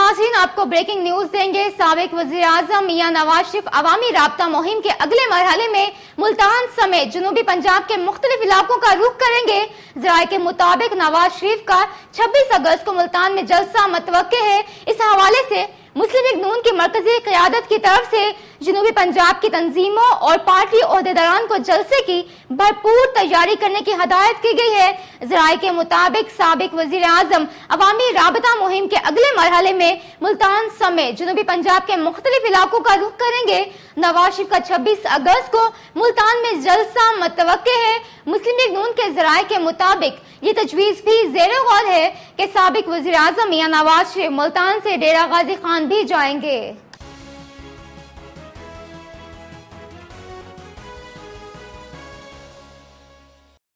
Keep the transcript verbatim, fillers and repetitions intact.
नाज़रीन, आपको breaking news देंगे। साबिक वज़ीर आज़म मियां नवाज शरीफ अवामी राब्ता मुहिम के अगले मरहले में मुल्तान समेत जनूबी पंजाब के मुख्तलिफ इलाकों का रुख करेंगे। ज़राए के मुताबिक नवाज शरीफ का छब्बीस अगस्त को मुल्तान में जलसा मुतवक्के है। इस हवाले से मुस्लिम लीग नून की मरकजी क़यादत की तरफ से जनूबी पंजाब की तंजीमों और पार्टी ओहदेदारान को जलसे की भरपूर तैयारी करने की हदायत की गई है। ज़राए के मुताबिक साबिक वज़ीर आज़म अवामी राबता मुहिम के अगले मरहले में मुल्तान समेत जनूबी पंजाब के मुख्तलिफ इलाकों का रुख करेंगे। नवाज शरीफ का छब्बीस अगस्त को मुल्तान में जलसा मुतवक्के है। मुस्लिम लीग नून के ज़राए के मुताबिक ये तजवीज़ भी ज़ेरे गौर है कि साबिक वज़ीर आज़म मियां नवाज शरीफ मुल्तान से डेरा गाजी खान भी जाएंगे।